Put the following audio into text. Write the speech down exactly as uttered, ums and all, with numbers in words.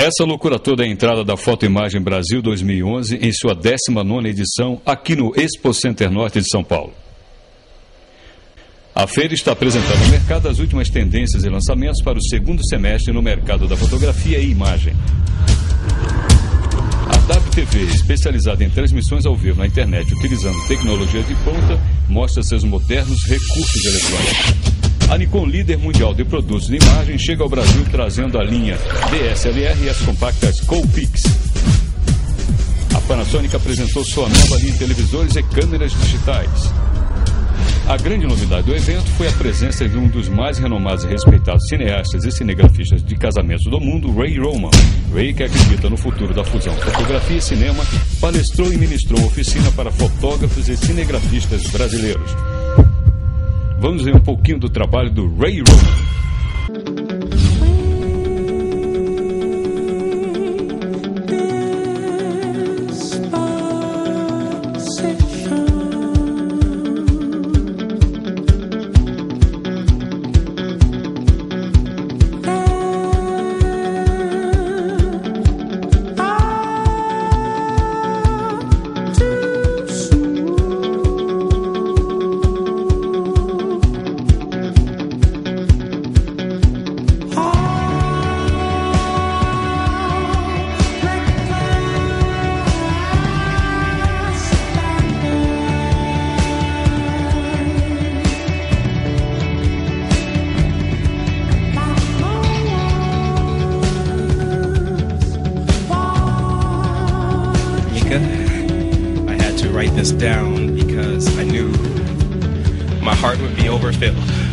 Essa loucura toda é a entrada da Fotoimagem Brasil dois mil e onze em sua décima nona edição aqui no Expo Center Norte de São Paulo. A feira está apresentando ao mercado as últimas tendências e lançamentos para o segundo semestre no mercado da fotografia e imagem. A W T V, especializada em transmissões ao vivo na internet utilizando tecnologia de ponta, mostra seus modernos recursos eletrônicos. A Nikon, líder mundial de produtos de imagem, chega ao Brasil trazendo a linha D S L R e as compactas Coolpix. A Panasonic apresentou sua nova linha de televisores e câmeras digitais. A grande novidade do evento foi a presença de um dos mais renomados e respeitados cineastas e cinegrafistas de casamentos do mundo, Ray Roman. Ray, que acredita no futuro da fusão fotografia e cinema, palestrou e ministrou oficina para fotógrafos e cinegrafistas brasileiros. Vamos ver um pouquinho do trabalho do Ray Roman. I had to write this down because I knew my heart would be overfilled.